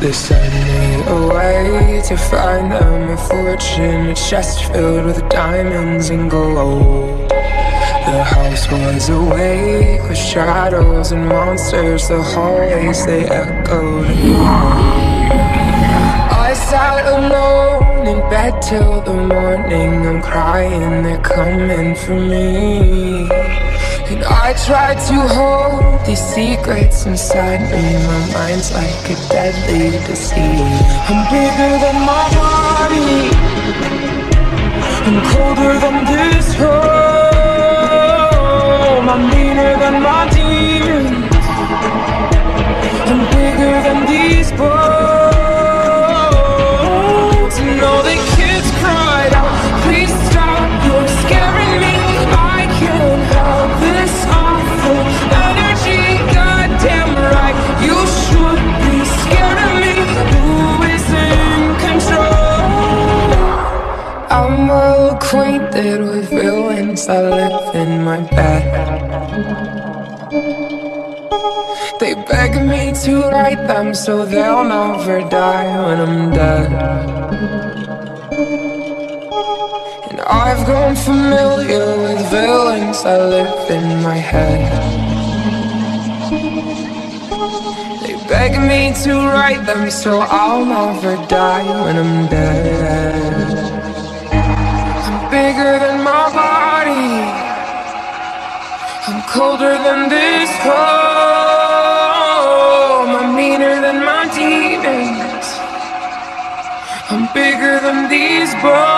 They sent me away to find them a fortune, a chest filled with diamonds and gold. The house was awake with shadows and monsters. The hallways, they echoed. I sat alone in bed till the morning. I'm crying, they're coming for me. And I tried to hold these secrets inside me. My mind's like a deadly disease. I'm bigger than my body. I'm colder than this home. I'm meaner than my demons. I'm bigger than these bones. And all the kids cried out, please stop, you're scaring me. I can't help this awful energy. Goddamn right, you should be scared of me. Who is in control? I'm well acquainted with villains that live in my bed. They beg me to write them so they'll never die when I'm dead. And I've grown familiar with villains that live in my head. They beg me to write them so I'll never die when I'm dead. I'm bigger than my body. I'm colder than this home. I'm meaner than my demons. I'm bigger than these bones.